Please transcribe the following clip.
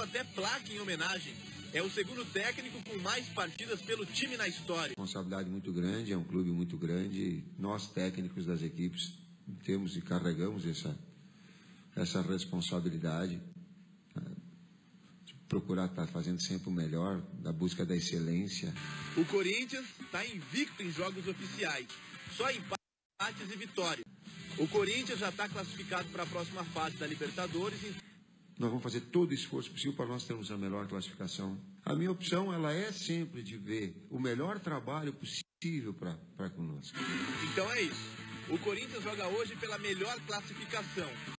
até placa em homenagem. É o segundo técnico com mais partidas pelo time na história. Responsabilidade muito grande, é um clube muito grande. Nós, técnicos das equipes, temos e carregamos essa responsabilidade. De procurar estar fazendo sempre o melhor, da busca da excelência. O Corinthians está invicto em jogos oficiais. Só empates e vitórias. O Corinthians já está classificado para a próxima fase da Libertadores. Nós vamos fazer todo o esforço possível para nós termos a melhor classificação. A minha opção, ela é sempre de ver o melhor trabalho possível para conosco. Então é isso. O Corinthians joga hoje pela melhor classificação.